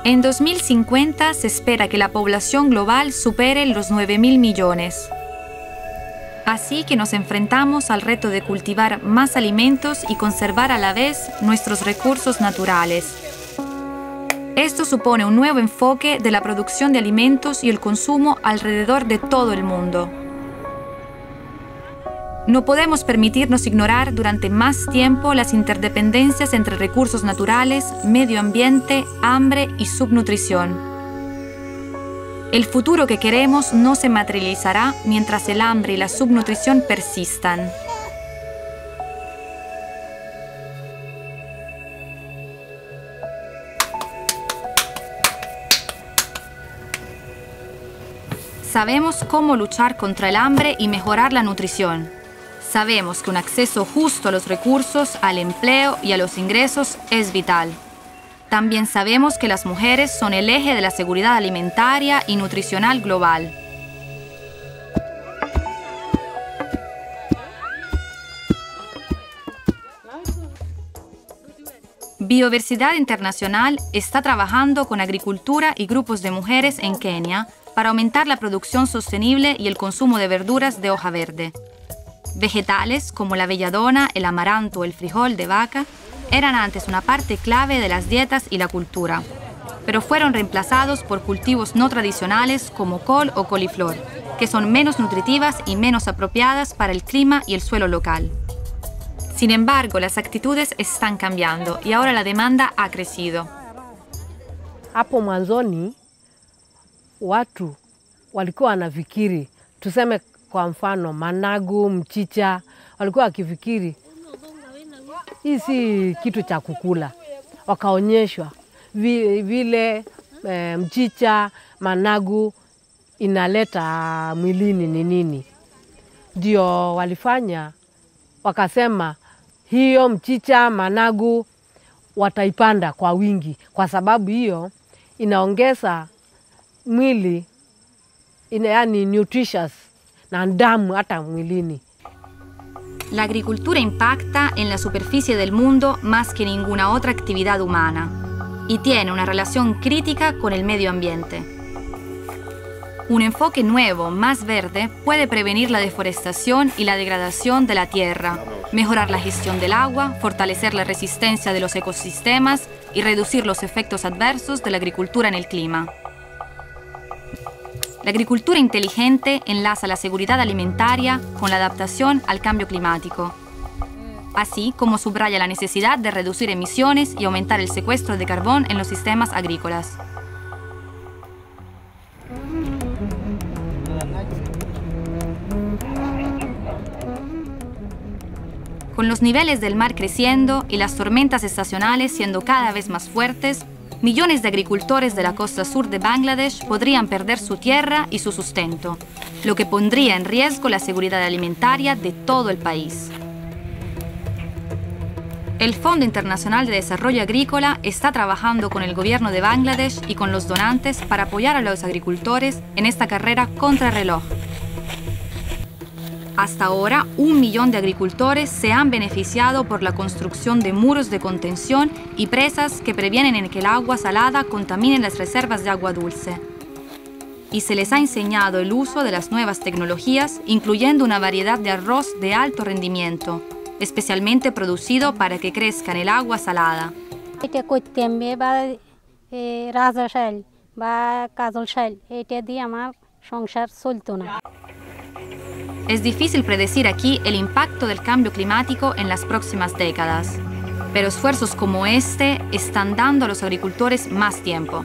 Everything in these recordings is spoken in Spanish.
En 2050 se espera que la población global supere los 9.000 millones. Así que nos enfrentamos al reto de cultivar más alimentos y conservar a la vez nuestros recursos naturales. Esto supone un nuevo enfoque de la producción de alimentos y el consumo alrededor de todo el mundo. No podemos permitirnos ignorar durante más tiempo las interdependencias entre recursos naturales, medio ambiente, hambre y subnutrición. El futuro que queremos no se materializará mientras el hambre y la subnutrición persistan. Sabemos cómo luchar contra el hambre y mejorar la nutrición. Sabemos que un acceso justo a los recursos, al empleo y a los ingresos es vital. También sabemos que las mujeres son el eje de la seguridad alimentaria y nutricional global. Biodiversidad Internacional está trabajando con agricultura y grupos de mujeres en Kenia para aumentar la producción sostenible y el consumo de verduras de hoja verde. Vegetales como la belladona, el amaranto o el frijol de vaca eran antes una parte clave de las dietas y la cultura, pero fueron reemplazados por cultivos no tradicionales como col o coliflor, que son menos nutritivas y menos apropiadas para el clima y el suelo local. Sin embargo, las actitudes están cambiando y ahora la demanda ha crecido. Hapo mwanzoni watu walikuwa wanafikiri, tuseme kwa mfano managu, mchicha, walikuwa wakifikiri hii si kitu cha kukula. Wakaonyeshwa vile mchicha, managu inaleta mwilini ni nini. Ndio walifanya, wakasema hiyo mchicha, managu wataipanda kwa wingi, kwa sababu hiyo inaongeza mwili, yani nutritious na damu hata mwilini. La agricultura impacta en la superficie del mundo más que ninguna otra actividad humana y tiene una relación crítica con el medio ambiente. Un enfoque nuevo, más verde, puede prevenir la deforestación y la degradación de la tierra, mejorar la gestión del agua, fortalecer la resistencia de los ecosistemas y reducir los efectos adversos de la agricultura en el clima. La agricultura inteligente enlaza la seguridad alimentaria con la adaptación al cambio climático, así como subraya la necesidad de reducir emisiones y aumentar el secuestro de carbón en los sistemas agrícolas. Con los niveles del mar creciendo y las tormentas estacionales siendo cada vez más fuertes, millones de agricultores de la costa sur de Bangladesh podrían perder su tierra y su sustento, lo que pondría en riesgo la seguridad alimentaria de todo el país. El Fondo Internacional de Desarrollo Agrícola está trabajando con el gobierno de Bangladesh y con los donantes para apoyar a los agricultores en esta carrera contrarreloj. Hasta ahora, 1 millón de agricultores se han beneficiado por la construcción de muros de contención y presas que previenen que el agua salada contamine las reservas de agua dulce. Y se les ha enseñado el uso de las nuevas tecnologías, incluyendo una variedad de arroz de alto rendimiento, especialmente producido para que crezca en el agua salada. Es difícil predecir aquí el impacto del cambio climático en las próximas décadas, pero esfuerzos como este están dando a los agricultores más tiempo.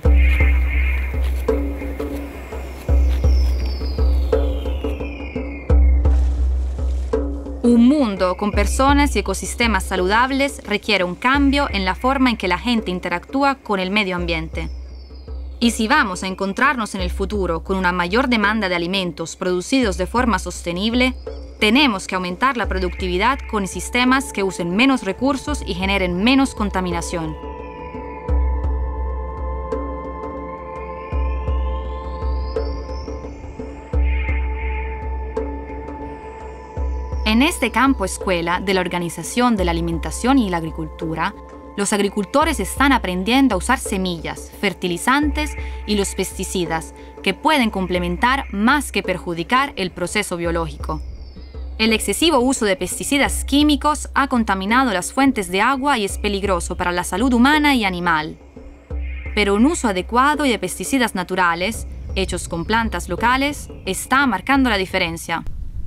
Un mundo con personas y ecosistemas saludables requiere un cambio en la forma en que la gente interactúa con el medio ambiente. Y si vamos a encontrarnos en el futuro con una mayor demanda de alimentos producidos de forma sostenible, tenemos que aumentar la productividad con sistemas que usen menos recursos y generen menos contaminación. En este campo escuela de la Organización de la Alimentación y la Agricultura, los agricultores están aprendiendo a usar semillas, fertilizantes y los pesticidas, que pueden complementar más que perjudicar el proceso biológico. El excesivo uso de pesticidas químicos ha contaminado las fuentes de agua y es peligroso para la salud humana y animal. Pero un uso adecuado de pesticidas naturales, hechos con plantas locales, está marcando la diferencia.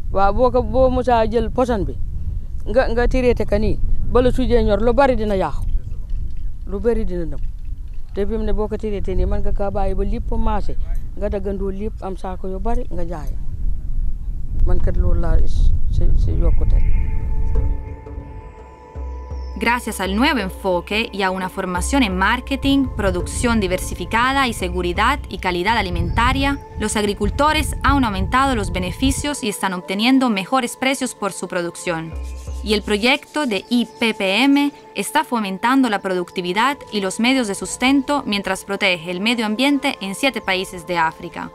Gracias al nuevo enfoque y a una formación en marketing, producción diversificada y seguridad y calidad alimentaria, los agricultores han aumentado los beneficios y están obteniendo mejores precios por su producción. Y el proyecto de IPPM está fomentando la productividad y los medios de sustento mientras protege el medio ambiente en 7 países de África.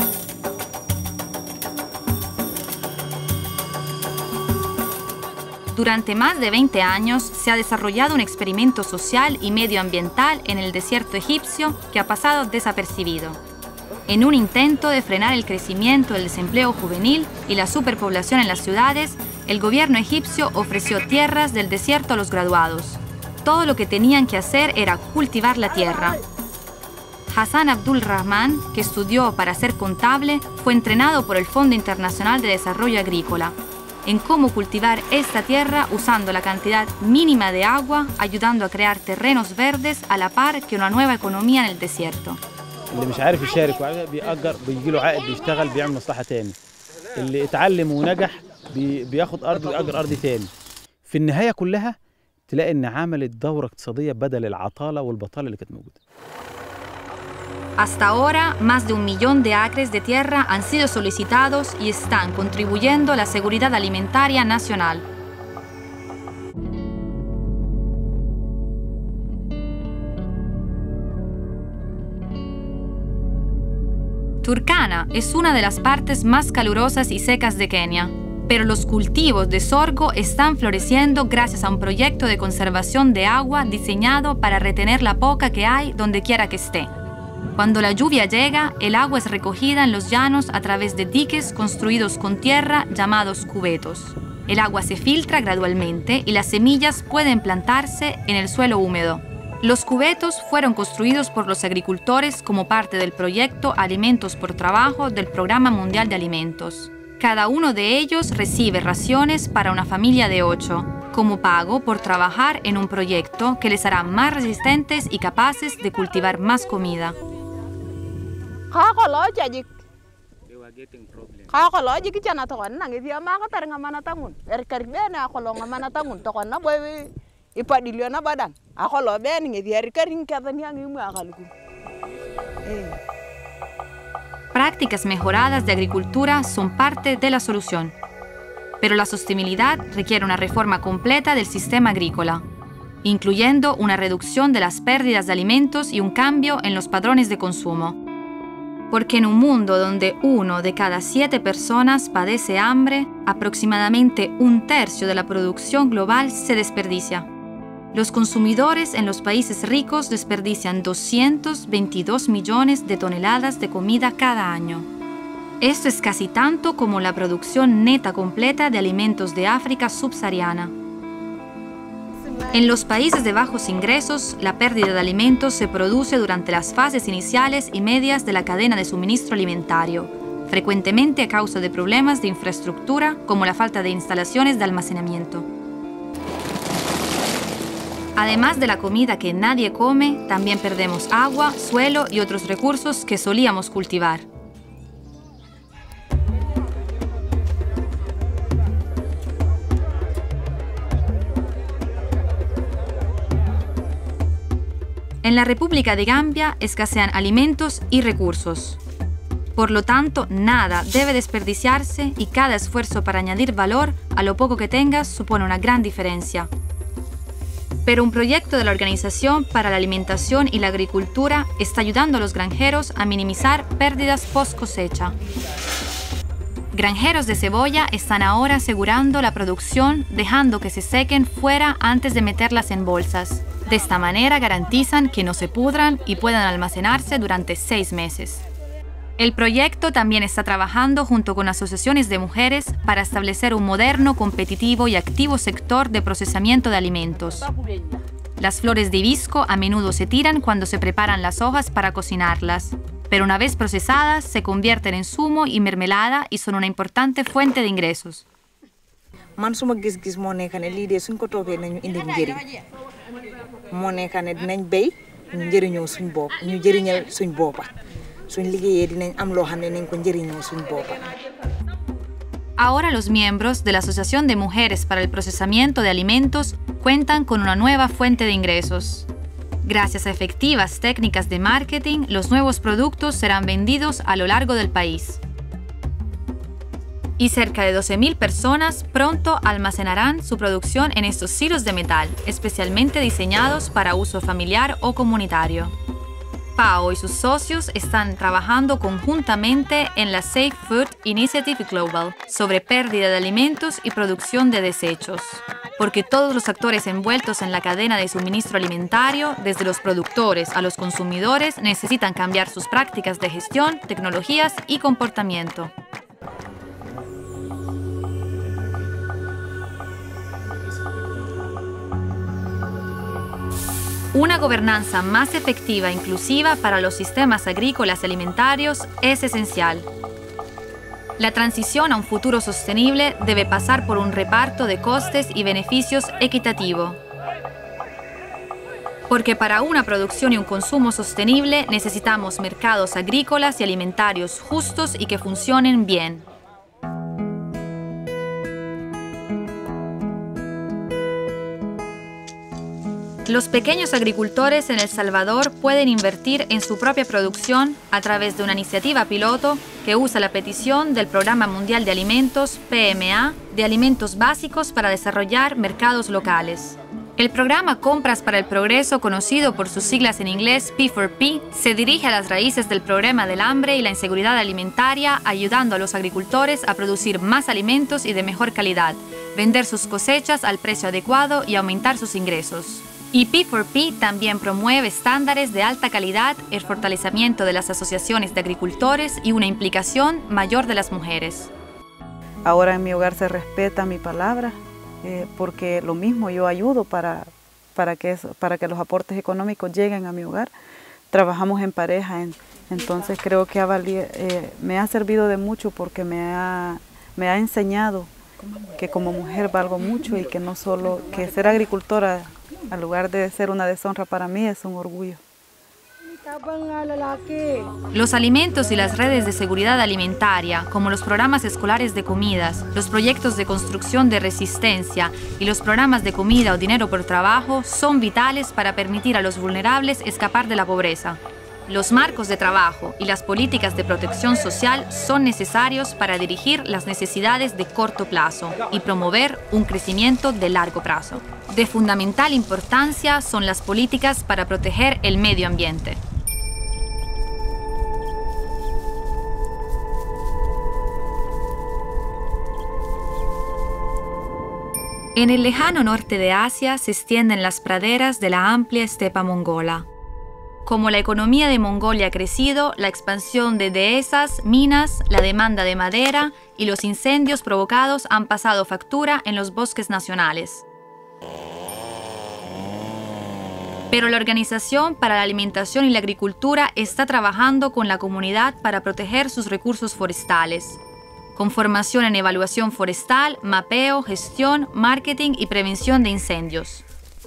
Durante más de 20 años se ha desarrollado un experimento social y medioambiental en el desierto egipcio que ha pasado desapercibido. En un intento de frenar el crecimiento del desempleo juvenil y la superpoblación en las ciudades, el gobierno egipcio ofreció tierras del desierto a los graduados. Todo lo que tenían que hacer era cultivar la tierra. Hassan Abdul Rahman, que estudió para ser contable, fue entrenado por el Fondo Internacional de Desarrollo Agrícola en cómo cultivar esta tierra usando la cantidad mínima de agua, ayudando a crear terrenos verdes a la par que una nueva economía en el desierto. اللي مش عارف يشارك بيأجر بيجي له عائد بيشتغل بيعمل مصلحة تاني. اللي اتعلم ونجح بياخد أرض ويأجر أرض تاني. في النهاية كلها تلاقي إن عملت دورة اقتصادية بدل العطالة والبطالة اللي كانت موجودة. Hasta ahora, más de 1 millón de acres de tierra han sido solicitados y están contribuyendo a la seguridad alimentaria nacional. Turkana es una de las partes más calurosas y secas de Kenia, pero los cultivos de sorgo están floreciendo gracias a un proyecto de conservación de agua diseñado para retener la poca que hay donde quiera que esté. Cuando la lluvia llega, el agua es recogida en los llanos a través de diques construidos con tierra llamados cubetos. El agua se filtra gradualmente y las semillas pueden plantarse en el suelo húmedo. Los cubetos fueron construidos por los agricultores como parte del proyecto Alimentos por Trabajo del Programa Mundial de Alimentos. Cada uno de ellos recibe raciones para una familia de 8, como pago por trabajar en un proyecto que les hará más resistentes y capaces de cultivar más comida. Prácticas mejoradas de agricultura son parte de la solución, pero la sostenibilidad requiere una reforma completa del sistema agrícola, incluyendo una reducción de las pérdidas de alimentos y un cambio en los patrones de consumo. Porque en un mundo donde 1 de cada 7 personas padece hambre, aproximadamente 1/3 de la producción global se desperdicia. Los consumidores en los países ricos desperdician 222 millones de toneladas de comida cada año. Esto es casi tanto como la producción neta completa de alimentos de África subsahariana. En los países de bajos ingresos, la pérdida de alimentos se produce durante las fases iniciales y medias de la cadena de suministro alimentario, frecuentemente a causa de problemas de infraestructura como la falta de instalaciones de almacenamiento. Además de la comida que nadie come, también perdemos agua, suelo y otros recursos que solíamos cultivar. En la República de Gambia escasean alimentos y recursos. Por lo tanto, nada debe desperdiciarse y cada esfuerzo para añadir valor a lo poco que tengas supone una gran diferencia. Pero un proyecto de la Organización para la Alimentación y la Agricultura está ayudando a los granjeros a minimizar pérdidas post cosecha. Granjeros de cebolla están ahora asegurando la producción dejando que se sequen fuera antes de meterlas en bolsas. De esta manera garantizan que no se pudran y puedan almacenarse durante 6 meses. El proyecto también está trabajando junto con asociaciones de mujeres para establecer un moderno, competitivo y activo sector de procesamiento de alimentos. Las flores de hibisco a menudo se tiran cuando se preparan las hojas para cocinarlas, pero una vez procesadas se convierten en zumo y mermelada y son una importante fuente de ingresos. Man suma gis-gis moo nekk ne lii de suñ ko toogee nañu indi njëriñ moo nekk ne dinañ béy ñu njëriñoo suñ bopp ñu jëriñal suñ boppa suñ liggéeyee dinañ am loo xam ne nañ ko njëriñoo suñ boppa. Ahora los miembros de la Asociación de Mujeres para el Procesamiento de Alimentos cuentan con una nueva fuente de ingresos. Gracias a efectivas técnicas de marketing, los nuevos productos serán vendidos a lo largo del país. Y cerca de 12.000 personas pronto almacenarán su producción en estos silos de metal, especialmente diseñados para uso familiar o comunitario. Pao y sus socios están trabajando conjuntamente en la Safe Food Initiative Global sobre pérdida de alimentos y producción de desechos, porque todos los actores envueltos en la cadena de suministro alimentario, desde los productores a los consumidores, necesitan cambiar sus prácticas de gestión, tecnologías y comportamiento. Una gobernanza más efectiva e inclusiva para los sistemas agrícolas y alimentarios es esencial. La transición a un futuro sostenible debe pasar por un reparto de costes y beneficios equitativo. Porque para una producción y un consumo sostenible necesitamos mercados agrícolas y alimentarios justos y que funcionen bien. Los pequeños agricultores en El Salvador pueden invertir en su propia producción a través de una iniciativa piloto que usa la petición del Programa Mundial de Alimentos, PMA, de alimentos básicos para desarrollar mercados locales. El programa Compras para el Progreso, conocido por sus siglas en inglés P4P, se dirige a las raíces del problema del hambre y la inseguridad alimentaria, ayudando a los agricultores a producir más alimentos y de mejor calidad, vender sus cosechas al precio adecuado y aumentar sus ingresos. Y P4P también promueve estándares de alta calidad, el fortalecimiento de las asociaciones de agricultores y una implicación mayor de las mujeres. Ahora en mi hogar se respeta mi palabra, porque lo mismo yo ayudo para que los aportes económicos lleguen a mi hogar. Trabajamos en pareja, entonces creo que me ha servido de mucho porque me ha enseñado que como mujer valgo mucho y que no solo que ser agricultora, en lugar de ser una deshonra para mí, es un orgullo. Los alimentos y las redes de seguridad alimentaria, como los programas escolares de comidas, los proyectos de construcción de resistencia y los programas de comida o dinero por trabajo, son vitales para permitir a los vulnerables escapar de la pobreza. Los marcos de trabajo y las políticas de protección social son necesarios para dirigir las necesidades de corto plazo y promover un crecimiento de largo plazo. De fundamental importancia son las políticas para proteger el medio ambiente. En el lejano norte de Asia se extienden las praderas de la amplia estepa mongola. Como la economía de Mongolia ha crecido, la expansión de dehesas, minas, la demanda de madera y los incendios provocados han pasado factura en los bosques nacionales. Pero la Organización para la Alimentación y la Agricultura está trabajando con la comunidad para proteger sus recursos forestales, con formación en evaluación forestal, mapeo, gestión, marketing y prevención de incendios.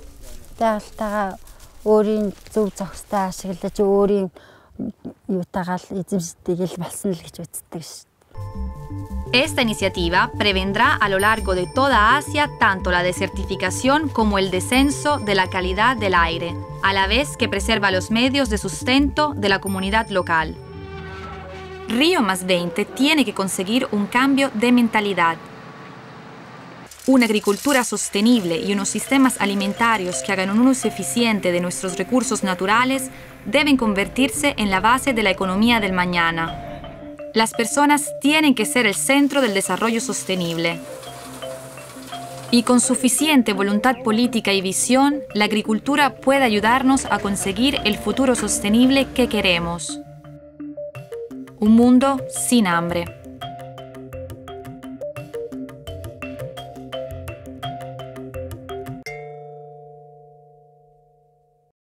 Esta iniciativa prevendrá a lo largo de toda Asia tanto la desertificación como el descenso de la calidad del aire, a la vez que preserva los medios de sustento de la comunidad local. Río +20 tiene que conseguir un cambio de mentalidad. Una agricultura sostenible y unos sistemas alimentarios que hagan un uso eficiente de nuestros recursos naturales deben convertirse en la base de la economía del mañana. Las personas tienen que ser el centro del desarrollo sostenible. Y con suficiente voluntad política y visión, la agricultura puede ayudarnos a conseguir el futuro sostenible que queremos. Un mundo sin hambre.